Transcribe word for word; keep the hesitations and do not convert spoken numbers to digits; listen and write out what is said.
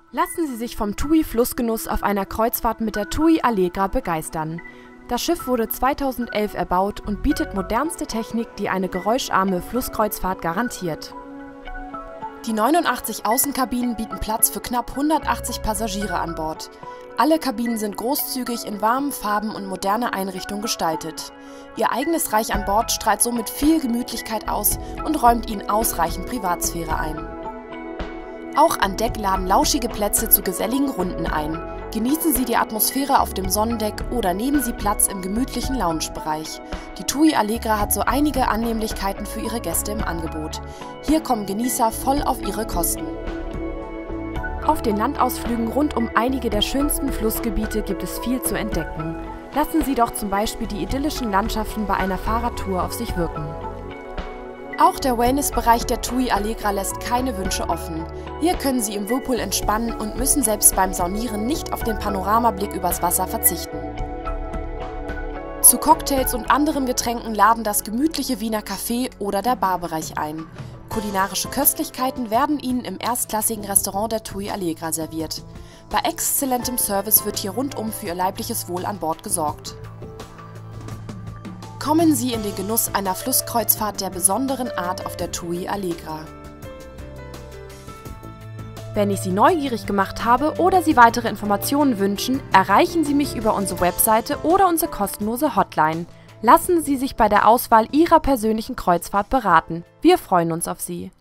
Lassen Sie sich vom TUI-Flussgenuss auf einer Kreuzfahrt mit der TUI Allegra begeistern. Das Schiff wurde zweitausendelf erbaut und bietet modernste Technik, die eine geräuscharme Flusskreuzfahrt garantiert. Die neunundachtzig Außenkabinen bieten Platz für knapp hundertachtzig Passagiere an Bord. Alle Kabinen sind großzügig in warmen Farben und moderner Einrichtung gestaltet. Ihr eigenes Reich an Bord strahlt somit viel Gemütlichkeit aus und räumt Ihnen ausreichend Privatsphäre ein. Auch an Deck laden lauschige Plätze zu geselligen Runden ein. Genießen Sie die Atmosphäre auf dem Sonnendeck oder nehmen Sie Platz im gemütlichen Loungebereich. Die TUI Allegra hat so einige Annehmlichkeiten für ihre Gäste im Angebot. Hier kommen Genießer voll auf ihre Kosten. Auf den Landausflügen rund um einige der schönsten Flussgebiete gibt es viel zu entdecken. Lassen Sie doch zum Beispiel die idyllischen Landschaften bei einer Fahrradtour auf sich wirken. Auch der Wellnessbereich der TUI Allegra lässt keine Wünsche offen. Hier können Sie im Whirlpool entspannen und müssen selbst beim Saunieren nicht auf den Panoramablick übers Wasser verzichten. Zu Cocktails und anderen Getränken laden das gemütliche Wiener Café oder der Barbereich ein. Kulinarische Köstlichkeiten werden Ihnen im erstklassigen Restaurant der TUI Allegra serviert. Bei exzellentem Service wird hier rundum für Ihr leibliches Wohl an Bord gesorgt. Kommen Sie in den Genuss einer Flusskreuzfahrt der besonderen Art auf der TUI Allegra. Wenn ich Sie neugierig gemacht habe oder Sie weitere Informationen wünschen, erreichen Sie mich über unsere Webseite oder unsere kostenlose Hotline. Lassen Sie sich bei der Auswahl Ihrer persönlichen Kreuzfahrt beraten. Wir freuen uns auf Sie.